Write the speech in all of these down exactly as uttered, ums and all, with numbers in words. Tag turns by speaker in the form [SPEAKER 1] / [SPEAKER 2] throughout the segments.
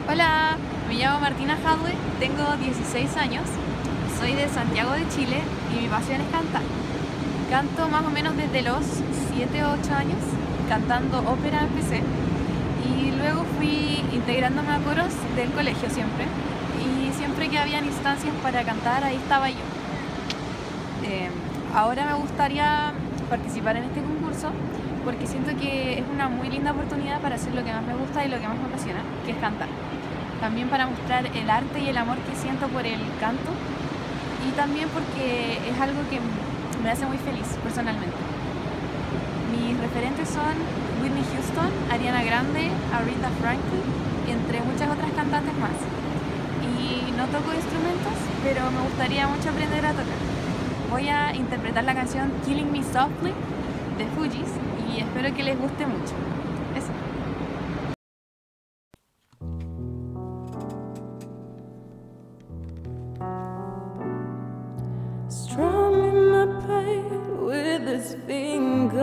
[SPEAKER 1] Hola, me llamo Martina Hadwe, tengo dieciséis años, soy de Santiago de Chile y mi pasión es cantar. Canto más o menos desde los siete o ocho años, cantando ópera empecé y luego fui integrándome a coros del colegio siempre y siempre que habían instancias para cantar ahí estaba yo. Eh, ahora me gustaría participar en este concurso porque siento que es una muy linda oportunidad para hacer lo que más me gusta y lo que más me apasiona, que es cantar. También para mostrar el arte y el amor que siento por el canto y también porque es algo que me hace muy feliz personalmente. Mis referentes son Whitney Houston, Ariana Grande, Aretha Franklin, entre muchas otras cantantes más. Y no toco instrumentos, pero me gustaría mucho aprender a tocar. Voy a interpretar la canción Killing Me Softly de Fugees y espero que les guste mucho. Eso.
[SPEAKER 2] Strumming my pain with his fingers,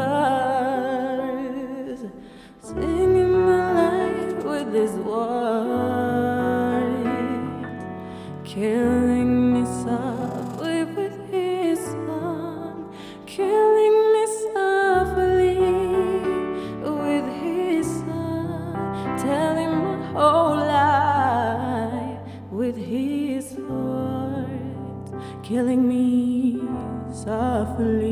[SPEAKER 2] singing my life with his words, killing me softly with his song, killing me softly with his song, telling my whole life with his words, killing me softly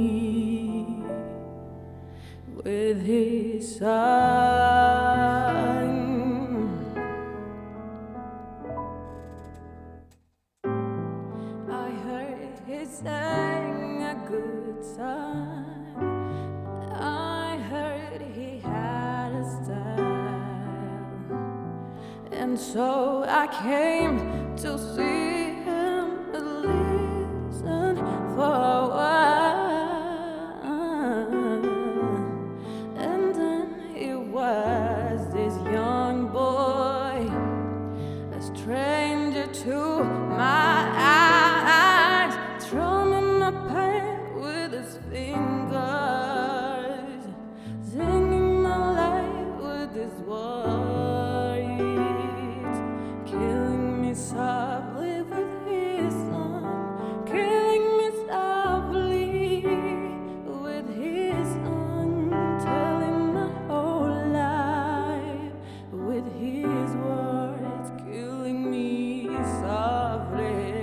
[SPEAKER 2] with his song. I heard he sang a good song. I heard he had a style, and so I came to see him listen for a while. And then he was this young boy, a stranger to my eyes, strumming my pain with his fingers, singing my life with his words, killing me softly with his song, killing me softly with his song, telling my whole life with his words, killing me softly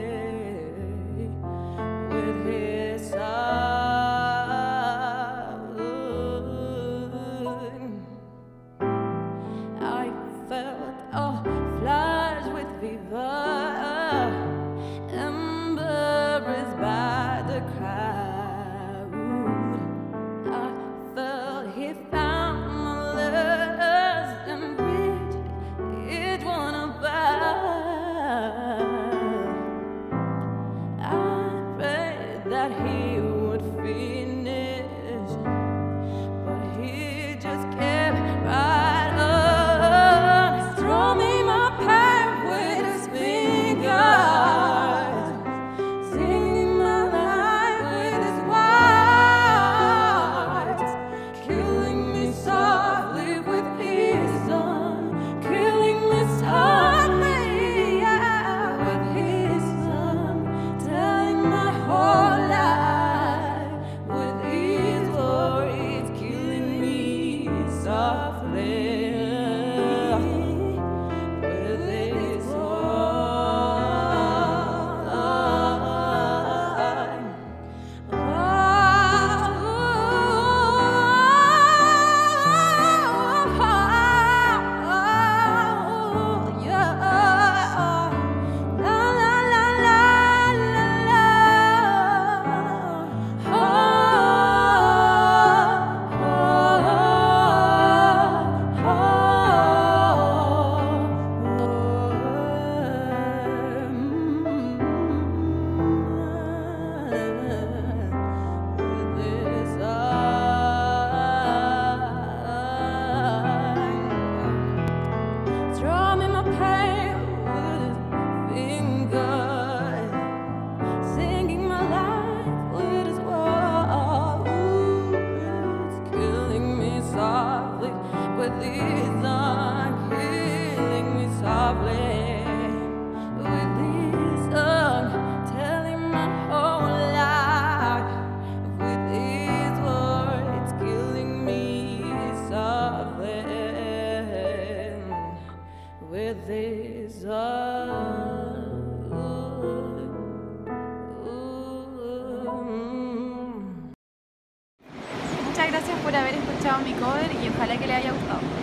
[SPEAKER 2] with his song. I felt a flush with fever, embarrassed by the crowd. I felt he found my letters and read each one about. I prayed that he would finish, but he just kept right on, strumming my with his heart.
[SPEAKER 1] Muchas gracias por haber escuchado mi cover y ojalá que les haya gustado.